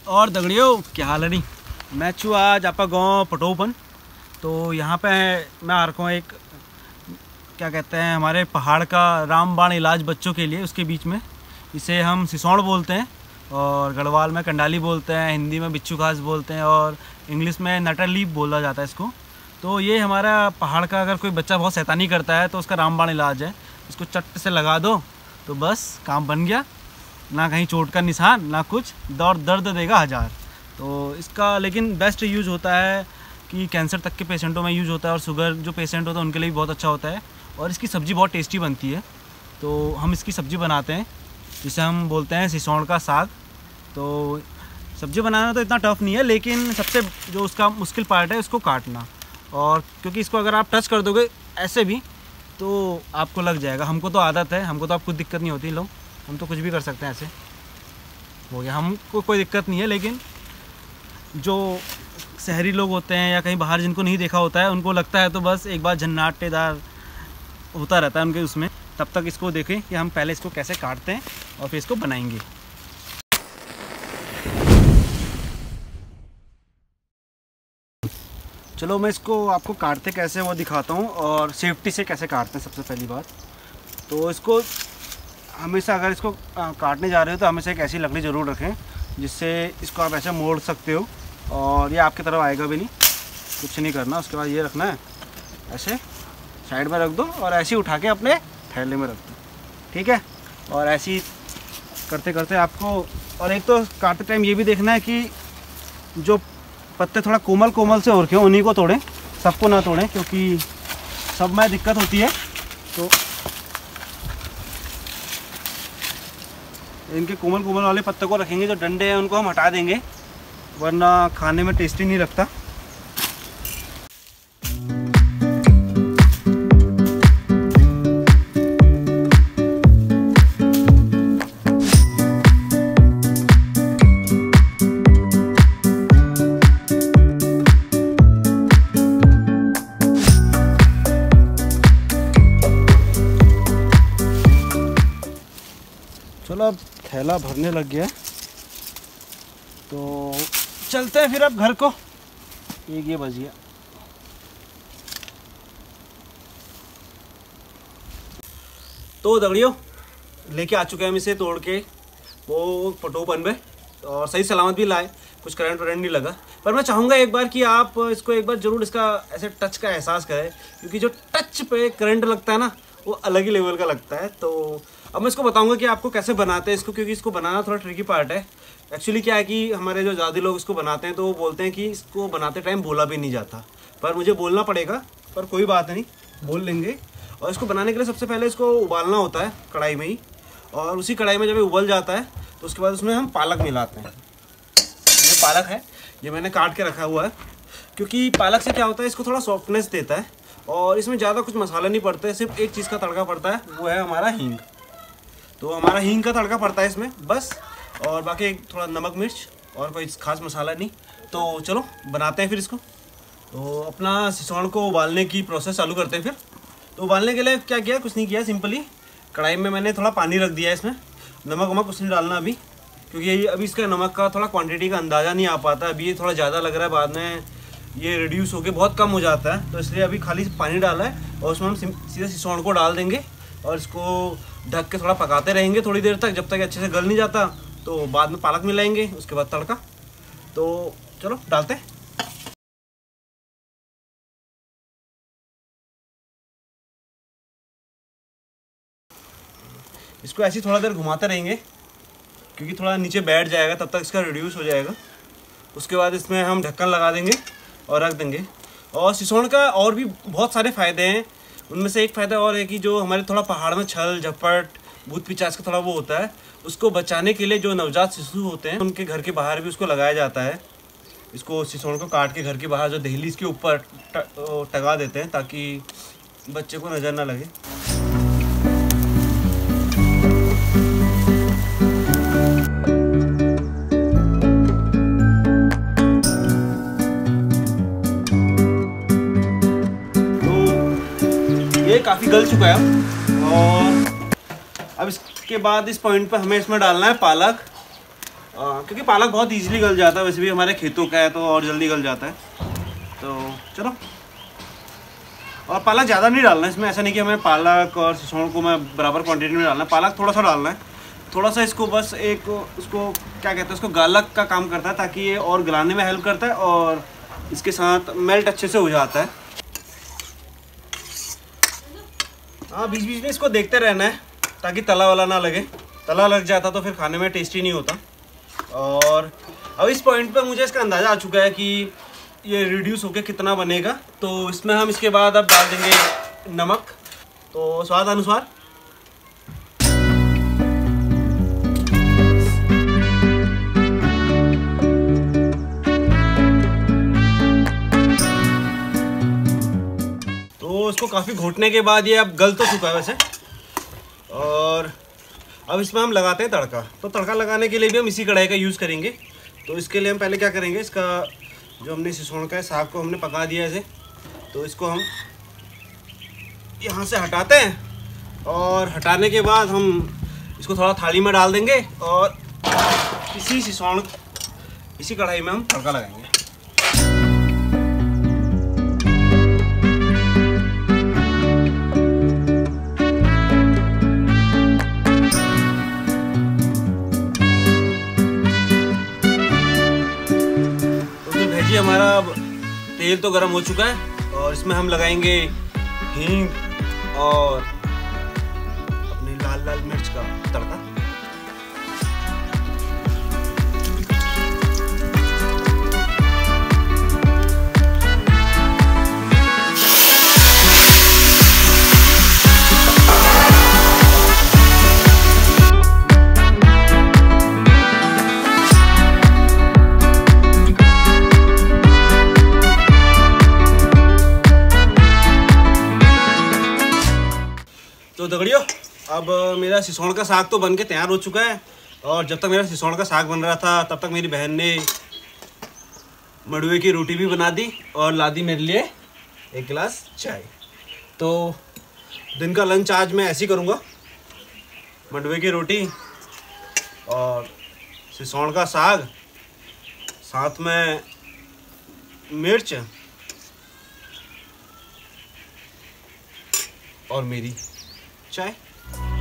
और दगड़ियों क्या हाल है नहीं। मैं छू आज आपका गांव पटोपन। तो यहाँ पे मैं आ रखा हूँ एक क्या कहते हैं हमारे पहाड़ का रामबाण इलाज बच्चों के लिए। उसके बीच में इसे हम सिसौड़ बोलते हैं और गढ़वाल में कंडाली बोलते हैं, हिंदी में बिच्छू घास बोलते हैं और इंग्लिश में नटर लीफ बोला जाता है इसको। तो ये हमारा पहाड़ का अगर कोई बच्चा बहुत शैतानी करता है तो उसका रामबाण इलाज है। इसको चट से लगा दो तो बस काम बन गया, ना कहीं चोट का निशान ना कुछ, दर्द देगा हज़ार। तो इसका लेकिन बेस्ट यूज़ होता है कि कैंसर तक के पेशेंटों में यूज़ होता है और शुगर जो पेशेंट होता है उनके लिए भी बहुत अच्छा होता है। और इसकी सब्ज़ी बहुत टेस्टी बनती है। तो हम इसकी सब्ज़ी बनाते हैं जिसे हम बोलते हैं सिसौड़ का साग। तो सब्ज़ी बनाना तो इतना टफ़ नहीं है, लेकिन सबसे जो उसका मुश्किल पार्ट है उसको काटना। और क्योंकि इसको अगर आप टच कर दोगे ऐसे भी तो आपको लग जाएगा। हमको तो आदत है, हमको तो आप कुछ दिक्कत नहीं होती। लो हम तो कुछ भी कर सकते हैं, ऐसे हो गया, हमको कोई दिक्कत नहीं है। लेकिन जो शहरी लोग होते हैं या कहीं बाहर जिनको नहीं देखा होता है उनको लगता है तो बस एक बार झन्नाटेदार होता रहता है उनके उसमें। तब तक इसको देखें कि हम पहले इसको कैसे काटते हैं और फिर इसको बनाएंगे। चलो मैं इसको आपको काटते कैसे वो दिखाता हूँ और सेफ्टी से कैसे काटते हैं। सबसे पहली बात तो इसको हमेशा अगर इसको काटने जा रहे हो तो हमेशा एक ऐसी लकड़ी ज़रूर रखें जिससे इसको आप ऐसे मोड़ सकते हो और ये आपकी तरफ आएगा भी नहीं, कुछ नहीं करना। उसके बाद ये रखना है, ऐसे साइड में रख दो और ऐसे ही उठा के अपने थैले में रख दो, ठीक है। और ऐसे ही करते करते आपको, और एक तो काटते टाइम ये भी देखना है कि जो पत्ते थोड़ा कोमल कोमल से हो रखे हो उन्हीं को तोड़ें, सबको ना तोड़ें क्योंकि सब में दिक्कत होती है। तो इनके कोमल कोमल वाले पत्ते को रखेंगे, जो डंडे हैं उनको हम हटा देंगे वरना खाने में टेस्टी नहीं लगता। चलो अब थैला भरने लग गया तो चलते हैं फिर अब घर को। एक ये बज गया। तो दगड़ियों लेके आ चुके हैं हम इसे तोड़ के वो पटोपन में और सही सलामत भी लाए, कुछ करंट वरेंट नहीं लगा। पर मैं चाहूँगा एक बार कि आप इसको एक बार ज़रूर इसका ऐसे टच का एहसास करें, क्योंकि जो टच पे करंट लगता है ना वो अलग ही लेवल का लगता है। तो अब मैं इसको बताऊंगा कि आपको कैसे बनाते हैं इसको, क्योंकि इसको बनाना थोड़ा ट्रिकी पार्ट है। एक्चुअली क्या है कि हमारे जो ज़्यादा लोग इसको बनाते हैं तो वो बोलते हैं कि इसको बनाते टाइम बोला भी नहीं जाता, पर मुझे बोलना पड़ेगा, पर कोई बात नहीं, बोल लेंगे। और इसको बनाने के लिए सबसे पहले इसको उबालना होता है कढ़ाई में ही, और उसी कढ़ाई में जब ये उबल जाता है तो उसके बाद उसमें हम पालक मिलाते हैं। ये पालक है, ये मैंने काट के रखा हुआ है, क्योंकि पालक से क्या होता है इसको थोड़ा सॉफ्टनेस देता है और इसमें ज़्यादा कुछ मसाला नहीं पड़ता है, सिर्फ एक चीज़ का तड़का पड़ता है, वो है हमारा हींग। तो हमारा हींग का तड़का पड़ता है इसमें बस, और बाकी थोड़ा नमक मिर्च और कोई खास मसाला नहीं। तो चलो बनाते हैं फिर इसको। तो अपना सिसौड़ को उबालने की प्रोसेस चालू करते हैं फिर। तो उबालने के लिए क्या किया, कुछ नहीं किया, सिंपली कढ़ाई में मैंने थोड़ा पानी रख दिया है। इसमें नमक वमक कुछ नहीं डालना अभी, क्योंकि अभी इसका नमक का थोड़ा क्वान्टिटी का अंदाज़ा नहीं आ पाता। अभी ये थोड़ा ज़्यादा लग रहा है, बाद में ये रिड्यूस होकर बहुत कम हो जाता है। तो इसलिए अभी खाली पानी डाला है और उसमें हम सीधे सिसौड़ को डाल देंगे और इसको ढक के थोड़ा पकाते रहेंगे थोड़ी देर तक, जब तक अच्छे से गल नहीं जाता। तो बाद में पालक मिलाएंगे, उसके बाद तड़का। तो चलो डालते हैं। इसको ऐसे थोड़ा देर घुमाते रहेंगे क्योंकि थोड़ा नीचे बैठ जाएगा, तब तक इसका रिड्यूस हो जाएगा। उसके बाद इसमें हम ढक्कन लगा देंगे और रख देंगे। और सिसौड़ का और भी बहुत सारे फ़ायदे हैं, उनमें से एक फ़ायदा और है कि जो हमारे थोड़ा पहाड़ में छल झपट भूत पिचास का थोड़ा वो होता है, उसको बचाने के लिए जो नवजात शिशु होते हैं उनके घर के बाहर भी उसको लगाया जाता है। इसको सिसौड़ को काट के घर के बाहर जो दहलीज के ऊपर टंगा देते हैं ताकि बच्चे को नज़र ना लगे। काफ़ी गल चुका है और अब इसके बाद इस पॉइंट पर हमें इसमें डालना है पालक। क्योंकि पालक बहुत इजीली गल जाता है, वैसे भी हमारे खेतों का है तो और जल्दी गल जाता है। तो चलो, और पालक ज़्यादा नहीं डालना है इसमें, ऐसा नहीं कि हमें पालक और सिसोड़ को मैं बराबर क्वांटिटी में डालना है, पालक थोड़ा सा डालना है, थोड़ा सा इसको बस एक उसको क्या कहते हैं, उसको गालक का काम करता है ताकि ये और गलाने में हेल्प करता है और इसके साथ मेल्ट अच्छे से हो जाता है। हाँ, बीच बीच में इसको देखते रहना है ताकि तला वाला ना लगे, तला लग जाता तो फिर खाने में टेस्टी नहीं होता। और अब इस पॉइंट पे मुझे इसका अंदाज़ा आ चुका है कि ये रिड्यूस होके कितना बनेगा, तो इसमें हम इसके बाद अब डाल देंगे नमक, तो स्वाद अनुसार। तो इसको काफ़ी घोटने के बाद ये अब गल तो चुका है वैसे, और अब इसमें हम लगाते हैं तड़का। तो तड़का लगाने के लिए भी हम इसी कढ़ाई का यूज़ करेंगे। तो इसके लिए हम पहले क्या करेंगे, इसका जो हमने सिसोड़ का साग को हमने पका दिया ऐसे, तो इसको हम यहाँ से हटाते हैं और हटाने के बाद हम इसको थोड़ा थाली में डाल देंगे और इसी कढ़ाई में हम तड़का लगाएंगे। हमारा अब तेल तो गर्म हो चुका है और इसमें हम लगाएंगे हींग और अपने लाल लाल मिर्च का तड़का। तो दगड़ियों, अब मेरा सिसोड़ का साग तो बन के तैयार हो चुका है, और जब तक मेरा सिसोड़ का साग बन रहा था तब तक मेरी बहन ने मंडुवे की रोटी भी बना दी और ला दी मेरे लिए एक गिलास चाय। तो दिन का लंच आज मैं ऐसे ही करूँगा, मंडुवे की रोटी और सिसोड़ का साग, साथ में मिर्च और मेरी चाय।